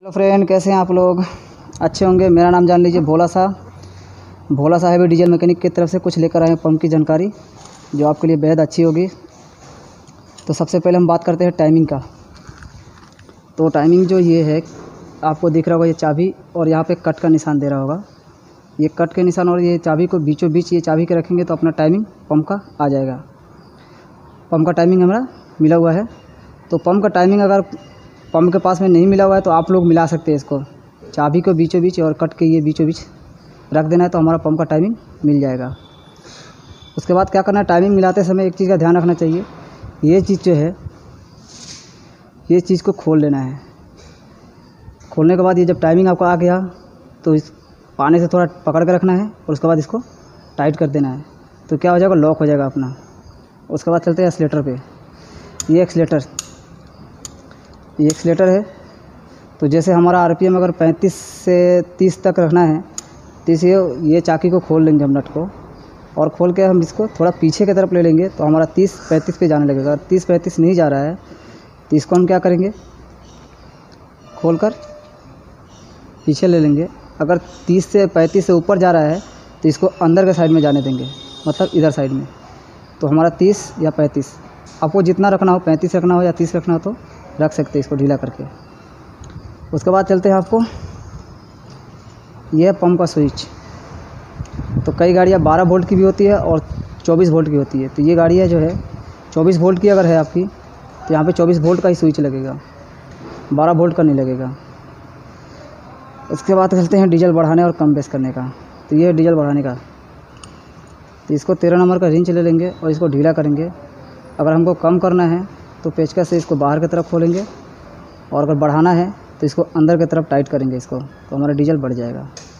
Hello friend, कैसे हैं आप लोग? अच्छे होंगे। मेरा नाम जान लीजिए, भोला सा हैवी डीजल मैकेनिक की तरफ से कुछ लेकर आए हैं पंप की जानकारी जो आपके लिए बेहद अच्छी होगी। तो सबसे पहले हम बात करते हैं टाइमिंग का। तो टाइमिंग जो ये है, आपको दिख रहा होगा ये चाबी और यहाँ पे कट का निशान दे रहा होगा। ये कट के निशान और ये चाबी को बीचों बीच ये चाबी के रखेंगे तो अपना टाइमिंग पंप का आ जाएगा। पंप का टाइमिंग हमारा मिला हुआ है। तो पंप का टाइमिंग अगर पंप के पास में नहीं मिला हुआ है तो आप लोग मिला सकते हैं इसको। चाबी को बीचों बीच और कट के ये बीचों बीच रख देना है तो हमारा पंप का टाइमिंग मिल जाएगा। उसके बाद क्या करना है, टाइमिंग मिलाते समय एक चीज़ का ध्यान रखना चाहिए। ये चीज़ जो है, ये चीज़ को खोल लेना है। खोलने के बाद ये जब टाइमिंग आपका आ गया तो इस पानी से थोड़ा पकड़ के रखना है और उसके बाद इसको टाइट कर देना है तो क्या हो जाएगा, लॉक हो जाएगा अपना। उसके बाद चलते हैं एक्सीलेटर पे। ये एक्सीलेटर है। तो जैसे हमारा आरपीएम अगर 35 से 30 तक रखना है तो ये चाकी को खोल लेंगे हम, नट को, और खोल के हम इसको थोड़ा पीछे की तरफ ले लेंगे तो हमारा 30-35 पे जाने लगेगा। 30-35 नहीं जा रहा है तो इसको हम क्या करेंगे, खोल कर पीछे ले लेंगे। अगर 30 से 35 से ऊपर जा रहा है तो इसको अंदर के साइड में जाने देंगे, मतलब इधर साइड में। तो हमारा 30 या 35, आपको जितना रखना हो, 35 रखना हो या 30 रखना हो तो रख सकते हैं इसको ढीला करके। उसके बाद चलते हैं आपको, यह है पंप का स्विच। तो कई गाड़ियाँ 12 वोल्ट की भी होती है और 24 वोल्ट की होती है। तो ये गाड़ियाँ जो है 24 वोल्ट की अगर है आपकी तो यहाँ पे 24 वोल्ट का ही स्विच लगेगा, 12 वोल्ट का नहीं लगेगा। उसके बाद चलते हैं डीजल बढ़ाने और कम बेस करने का। तो ये है डीजल बढ़ाने का। तो इसको 13 नंबर का रिंच ले लेंगे और इसको ढीला करेंगे। अगर हमको कम करना है तो पेचकस से इसको बाहर की तरफ खोलेंगे और अगर बढ़ाना है तो इसको अंदर की तरफ टाइट करेंगे इसको, तो हमारा डीजल बढ़ जाएगा।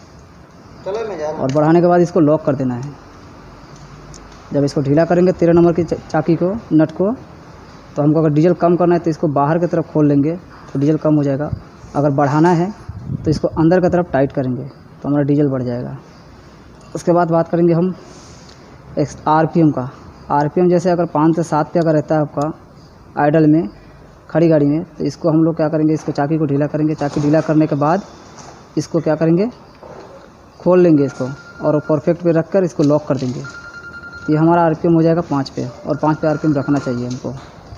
और बढ़ाने के बाद इसको लॉक कर देना है। जब इसको ढीला करेंगे 13 नंबर की चाकी को, नट को, तो हमको अगर डीजल कम करना है तो इसको बाहर की तरफ खोल लेंगे तो डीजल कम हो जाएगा। अगर बढ़ाना है तो इसको अंदर की तरफ टाइट करेंगे तो हमारा डीजल बढ़ जाएगा। उसके बाद बात करेंगे हम आरपीएम का। आरपीएम जैसे अगर 5 से 7 पे अगर रहता है आपका आइडल में, खड़ी गाड़ी में, तो इसको हम लोग क्या करेंगे, इसको चाकी को ढीला करेंगे। चाकी ढीला करने के बाद इसको क्या करेंगे, खोल लेंगे इसको और परफेक्ट पे रख कर इसको लॉक कर देंगे। ये हमारा आरपीएम हो जाएगा 5 पे, और 5 पे आरपीएम रखना चाहिए हमको।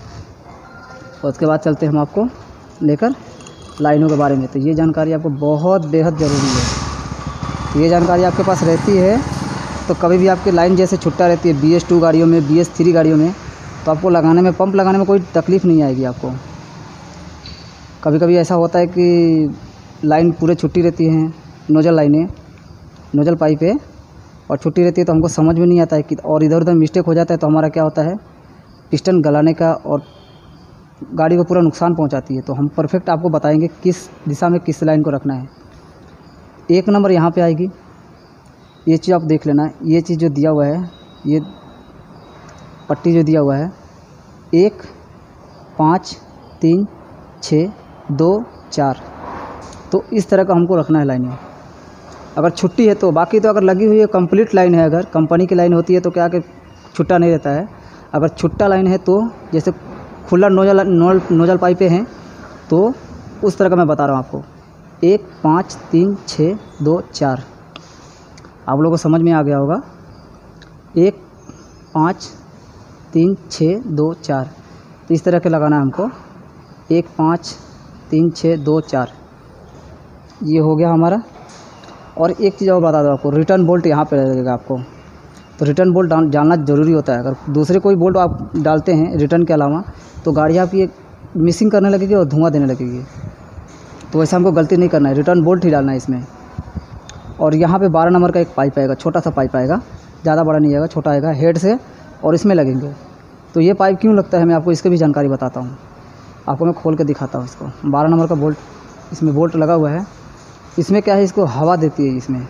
और उसके बाद चलते हैं हम आपको लेकर लाइनों के बारे में। तो ये जानकारी आपको बहुत बेहद ज़रूरी है। तो ये जानकारी आपके पास रहती है तो कभी भी आपकी लाइन जैसे छुट्टा रहती है BS2 गाड़ियों में, BS3 गाड़ियों में, तो आपको लगाने में, पंप लगाने में कोई तकलीफ़ नहीं आएगी आपको। कभी कभी ऐसा होता है कि लाइन पूरे छुट्टी रहती हैं, नोजल पाइप है और छुट्टी रहती है तो हमको समझ में नहीं आता है कि, और इधर उधर मिस्टेक हो जाता है तो हमारा क्या होता है, पिस्टन गलाने का और गाड़ी को पूरा नुकसान पहुंचाती है। तो हम परफेक्ट आपको बताएंगे किस दिशा में किस लाइन को रखना है। 1 नंबर यहाँ पे आएगी, ये चीज़ आप देख लेना। ये चीज़ जो दिया हुआ है, ये पट्टी जो दिया हुआ है, 1 5 3 6 2 4, तो इस तरह का हमको रखना है लाइनें। अगर छुट्टी है तो, बाकी तो अगर लगी हुई है कंप्लीट लाइन है, अगर कंपनी की लाइन होती है तो क्या कि छुट्टा नहीं रहता है। अगर छुट्टा लाइन है तो जैसे खुला नोजल पाइपें हैं तो उस तरह का मैं बता रहा हूँ आपको। 1 5 3 6 2 4, आप लोगों को समझ में आ गया होगा। 1 5 3 6 2 4, तो इस तरह के लगाना है हमको। 1 5 3 6 2 4, ये हो गया हमारा। और एक चीज़ और बता दो आपको, रिटर्न बोल्ट यहाँ पे लगेगा आपको। तो रिटर्न बोल्ट डालना ज़रूरी होता है। अगर दूसरे कोई बोल्ट आप डालते हैं रिटर्न के अलावा तो गाड़ी आपकी मिसिंग करने लगेगी और धुआं देने लगेगी। तो वैसे हमको गलती नहीं करना है, रिटर्न बोल्ट ही डालना है इसमें। और यहाँ पे 12 नंबर का एक पाइप आएगा, छोटा सा पाइप आएगा, ज़्यादा बड़ा नहीं आएगा, छोटा आएगा हेड से, और इसमें लगेंगे। तो ये पाइप क्यों लगता है मैं आपको इसकी भी जानकारी बताता हूँ। आपको मैं खोल के दिखाता हूँ इसको। 12 नंबर का बोल्ट, इसमें बोल्ट लगा हुआ है। इसमें क्या है, इसको हवा देती है इसमें।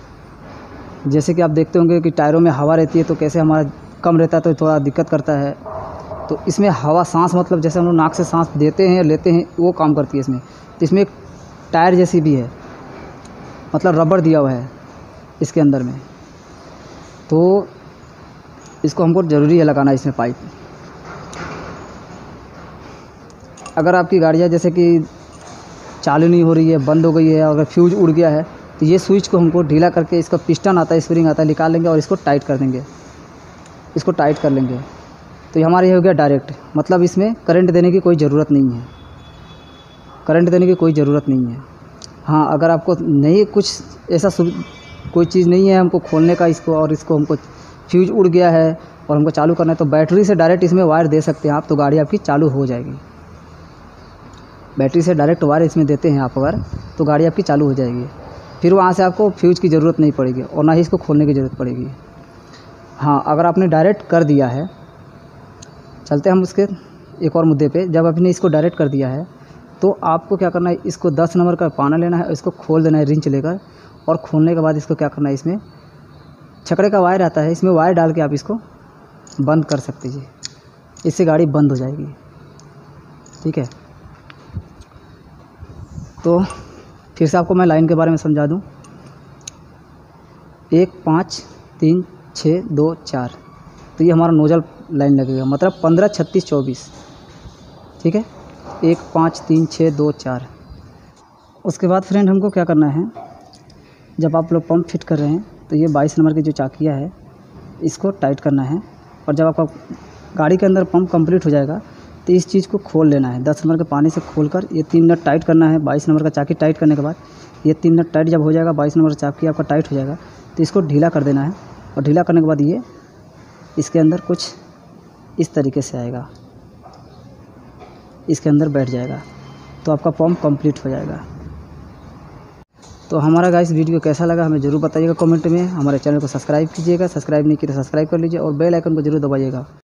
जैसे कि आप देखते होंगे कि टायरों में हवा रहती है तो कैसे हमारा कम रहता है तो थोड़ा दिक्कत करता है। तो इसमें हवा, सांस, मतलब जैसे हम लोग नाक से सांस देते हैं लेते हैं, वो काम करती है इसमें। तो इसमें एक टायर जैसी भी है, मतलब रबड़ दिया हुआ है इसके अंदर में। तो इसको हमको ज़रूरी है लगाना इसमें पाइप। अगर आपकी गाड़ियाँ जैसे कि चालू नहीं हो रही है, बंद हो गई है, अगर फ्यूज उड़ गया है, तो ये स्विच को हमको ढीला करके, इसका पिस्टन आता है, स्प्रिंग आता है, निकाल लेंगे और इसको टाइट कर देंगे, इसको टाइट कर लेंगे। तो ये हमारा ये हो गया डायरेक्ट, मतलब इसमें करंट देने की कोई ज़रूरत नहीं है, करंट देने की कोई ज़रूरत नहीं है। हाँ, अगर आपको नहीं कुछ ऐसा कोई चीज़ नहीं है हमको खोलने का इसको, और इसको हमको फ्यूज उड़ गया है और हमको चालू करना है, तो बैटरी से डायरेक्ट इसमें वायर दे सकते हैं आप, तो गाड़ी आपकी चालू हो जाएगी। बैटरी से डायरेक्ट वायर इसमें देते हैं आप अगर, तो गाड़ी आपकी चालू हो जाएगी। फिर वहाँ से आपको फ्यूज की ज़रूरत नहीं पड़ेगी और ना ही इसको खोलने की ज़रूरत पड़ेगी। हाँ, अगर आपने डायरेक्ट कर दिया है, चलते हम उसके एक और मुद्दे पे। जब आपने इसको डायरेक्ट कर दिया है तो आपको क्या करना है, इसको 10 नंबर का पाना लेना है, इसको खोल देना है रिंच लेकर, और खोलने के बाद इसको क्या करना है, इसमें छकड़े का वायर आता है, इसमें वायर डाल के आप इसको बंद कर सकते हैं, इससे गाड़ी बंद हो जाएगी। ठीक है, तो फिर से आपको मैं लाइन के बारे में समझा दूं। 1 5 3 6 2 4, तो ये हमारा नोजल लाइन लगेगा, मतलब 15 36 24। ठीक है, 1 5 3 6 2 4। उसके बाद फ्रेंड हमको क्या करना है, जब आप लोग पंप फिट कर रहे हैं तो ये 22 नंबर की जो चाकिया है इसको टाइट करना है, और जब आपका गाड़ी के अंदर पंप कंप्लीट हो जाएगा तो इस चीज़ को खोल लेना है। 10 नंबर के पानी से खोलकर ये 3 नट टाइट करना है। 22 नंबर का चाकी टाइट करने के बाद ये 3 नट टाइट जब हो जाएगा, 22 नंबर का चाकी आपका टाइट हो जाएगा, तो इसको ढीला कर देना है, और ढीला करने के बाद ये इसके अंदर कुछ इस तरीके से आएगा, इसके अंदर बैठ जाएगा, तो आपका पंप कंप्लीट हो जाएगा। तो हमारा गाइस वीडियो कैसा लगा हमें ज़रूर बताइएगा कमेंट में। हमारे चैनल को सब्सक्राइब कीजिएगा, सब्सक्राइब नहीं किया तो सब्सक्राइब कर लीजिए, और बेल आइकन को ज़रूर दबाइएगा।